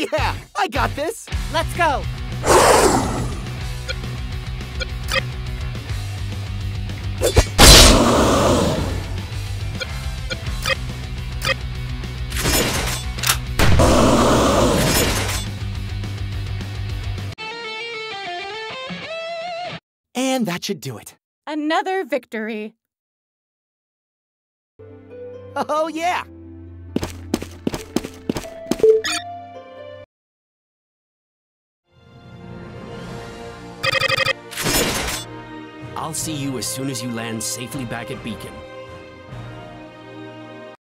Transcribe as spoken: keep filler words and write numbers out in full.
Yeah, I got this. Let's go. And that should do it. Another victory. Oh, yeah. I'll see you as soon as you land safely back at Beacon.